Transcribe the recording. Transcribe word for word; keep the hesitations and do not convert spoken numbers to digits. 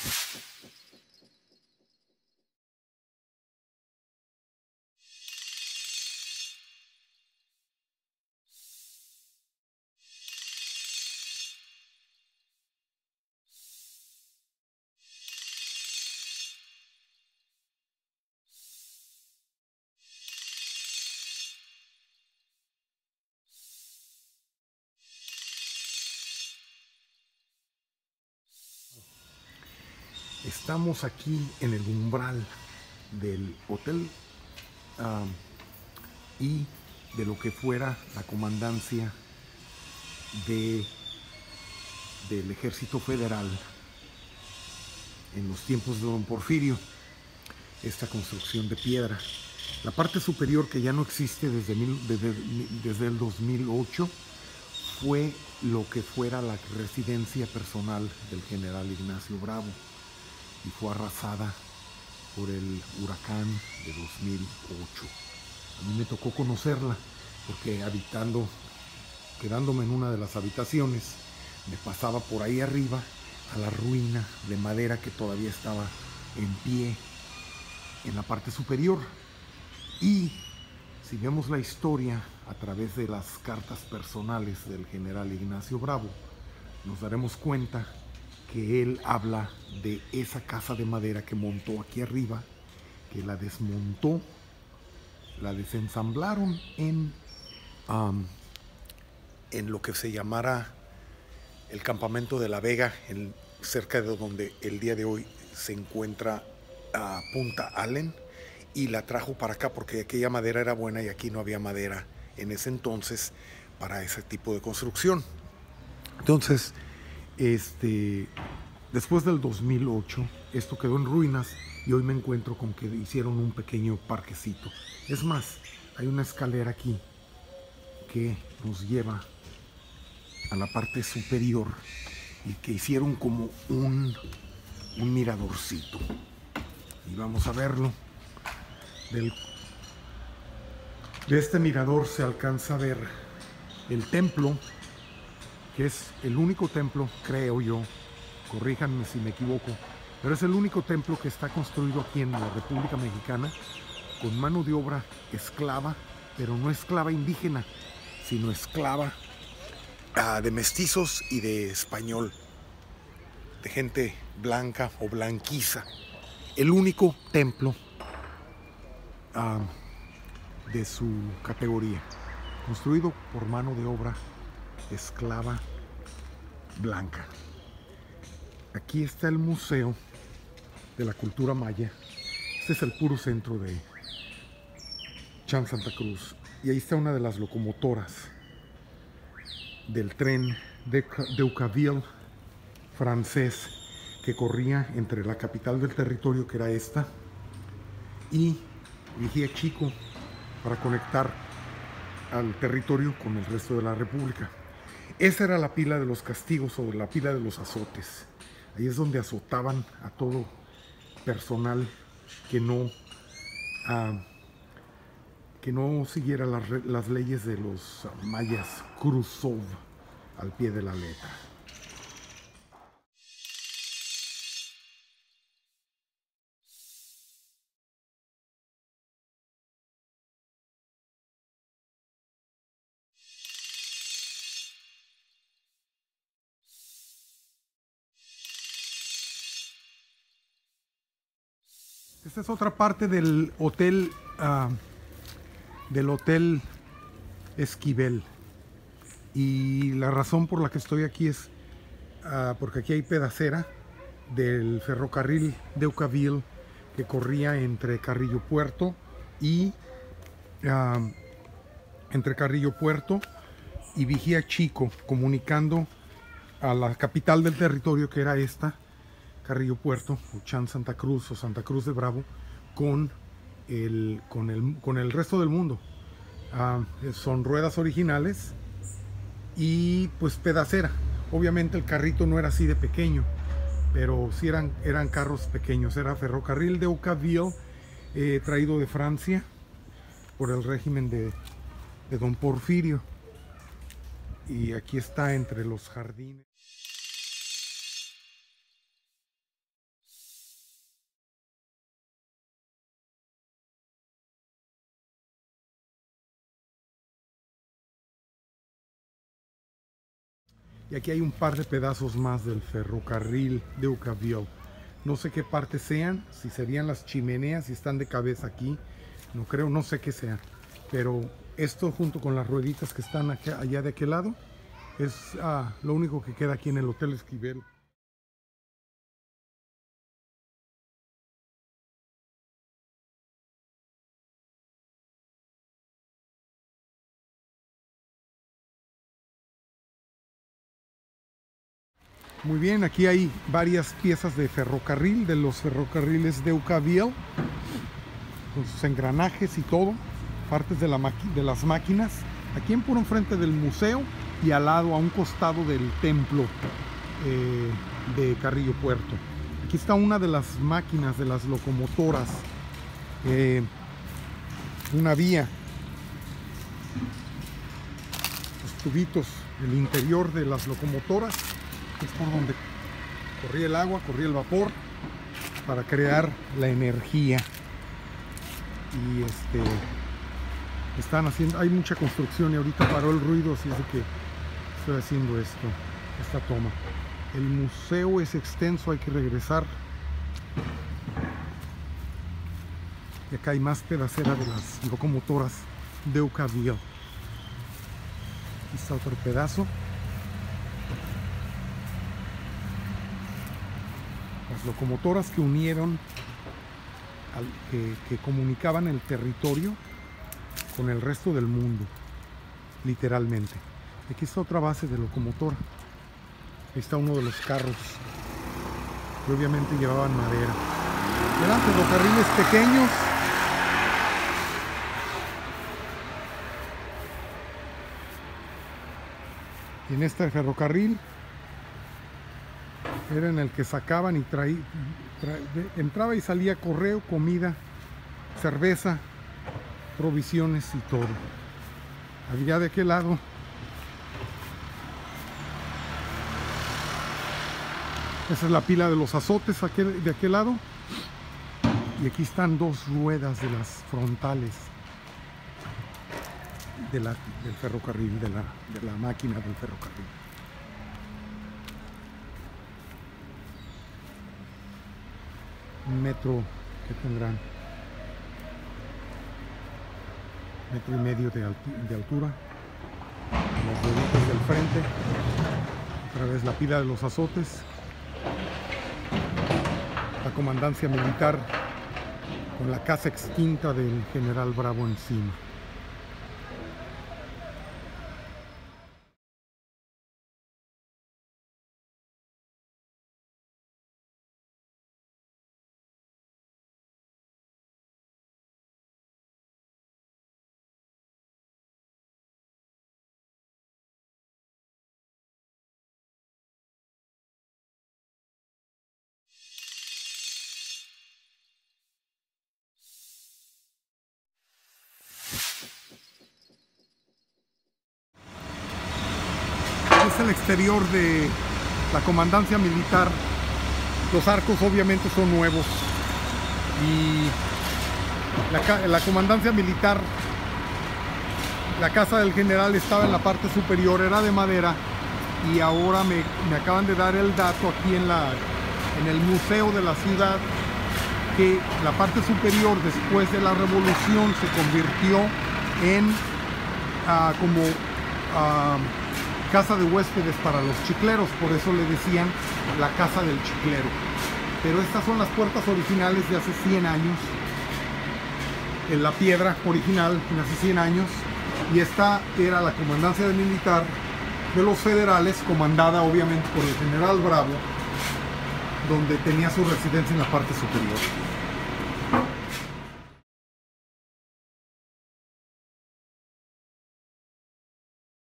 Estamos aquí en el umbral del hotel uh, y de lo que fuera la comandancia de, del Ejército Federal en los tiempos de Don Porfirio. Esta construcción de piedra, la parte superior, que ya no existe desde, mil, desde, desde el dos mil ocho, fue lo que fuera la residencia personal del general Ignacio Bravo, y fue arrasada por el huracán de dos mil ocho. A mí me tocó conocerla porque, habitando, quedándome en una de las habitaciones, me pasaba por ahí arriba a la ruina de madera que todavía estaba en pie en la parte superior. Y si vemos la historia a través de las cartas personales del general Ignacio Bravo, nos daremos cuenta que él habla de esa casa de madera que montó aquí arriba, que la desmontó, la desensamblaron en, um, en lo que se llamara el campamento de La Vega, en, cerca de donde el día de hoy se encuentra uh, Punta Allen, y la trajo para acá porque aquella madera era buena y aquí no había madera en ese entonces para ese tipo de construcción. Entonces, este, después del dos mil ocho, esto quedó en ruinas y hoy me encuentro con que hicieron un pequeño parquecito. Es más, hay una escalera aquí que nos lleva a la parte superior y que hicieron como un, un miradorcito. Y vamos a verlo. Del, de este mirador se alcanza a ver el templo, que es el único templo, creo yo, corríjanme si me equivoco, pero es el único templo que está construido aquí en la República Mexicana con mano de obra esclava, pero no esclava indígena, sino esclava uh, de mestizos y de español, de gente blanca o blanquiza. El único templo uh, de su categoría, construido por mano de obra esclava blanca. Aquí está el Museo de la Cultura Maya. Este es el puro centro de Chan Santa Cruz. Y ahí está una de las locomotoras del tren de Decauville francés que corría entre la capital del territorio, que era esta, y Vigía Chico, para conectar al territorio con el resto de la República. Esa era la pila de los castigos, o la pila de los azotes. Ahí es donde azotaban a todo personal que no, uh, que no siguiera las, las leyes de los mayas Khrushchev al pie de la letra. Esta es otra parte del hotel, uh, del hotel Esquivel. Y la razón por la que estoy aquí es uh, porque aquí hay pedacera del ferrocarril Decauville que corría entre Carrillo Puerto y uh, entre Carrillo Puerto y Vigía Chico, comunicando a la capital del territorio, que era esta, Carrillo Puerto, o Chan Santa Cruz, o Santa Cruz de Bravo, con el, con el, con el resto del mundo. Uh, son ruedas originales y pues pedacera. Obviamente el carrito no era así de pequeño, pero sí eran, eran carros pequeños. Era ferrocarril de Decauville, eh, traído de Francia por el régimen de, de Don Porfirio. Y aquí está entre los jardines. Y aquí hay un par de pedazos más del ferrocarril de Deauville. No sé qué parte sean, si serían las chimeneas, si están de cabeza aquí. No creo, no sé qué sea. Pero esto junto con las rueditas que están acá, allá de aquel lado, es ah, lo único que queda aquí en el Hotel Esquivel. Muy bien, aquí hay varias piezas de ferrocarril, de los ferrocarriles de Deauville, con sus engranajes y todo, partes de, la de las máquinas, aquí en puro enfrente del museo y al lado, a un costado del templo eh, de Carrillo Puerto. Aquí está una de las máquinas de las locomotoras, eh, una vía, los tubitos, el interior de las locomotoras. Es por donde corría el agua, corría el vapor para crear la energía. Y este están haciendo, hay mucha construcción y ahorita paró el ruido, así es de que estoy haciendo esto, esta toma. El museo es extenso, hay que regresar. Y acá hay más pedacera de las locomotoras de Deauville. Aquí está otro pedazo. Las locomotoras que unieron, al, que, que comunicaban el territorio con el resto del mundo, literalmente. Aquí está otra base de locomotora. Ahí está uno de los carros, que obviamente llevaban madera. Eran ferrocarriles pequeños. Y en este ferrocarril era en el que sacaban y traía, tra, entraba y salía correo, comida, cerveza, provisiones y todo. Había de aquel lado esa es la pila de los azotes aquel, de aquel lado, y aquí están dos ruedas de las frontales de la, del ferrocarril, de la, de la máquina del ferrocarril. Un metro que tendrán, metro y medio de, alti de altura, las rueditas del frente, otra vez la pila de los azotes, la comandancia militar con la casa extinta del general Bravo encima. Es el exterior de la comandancia militar. Los arcos obviamente son nuevos y la, la comandancia militar, la casa del general estaba en la parte superior, era de madera, y ahora me, me acaban de dar el dato aquí en, la, en el museo de la ciudad que la parte superior después de la revolución se convirtió en uh, como uh, casa de huéspedes para los chicleros, por eso le decían la casa del chiclero. Pero estas son las puertas originales de hace cien años, en la piedra original de hace cien años, y esta era la comandancia militar de los federales, comandada obviamente por el general Bravo, donde tenía su residencia en la parte superior.